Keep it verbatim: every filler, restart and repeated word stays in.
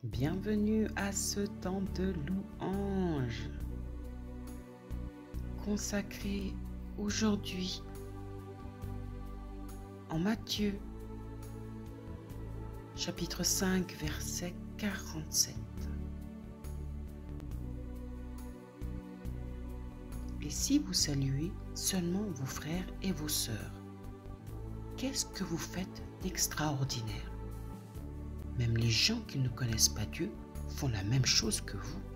Bienvenue à ce temps de louange consacré aujourd'hui en Matthieu chapitre cinq verset quarante-sept. Et si vous saluez seulement vos frères et vos sœurs, qu'est-ce que vous faites d'extraordinaire? Même les gens qui ne connaissent pas Dieu font la même chose que vous.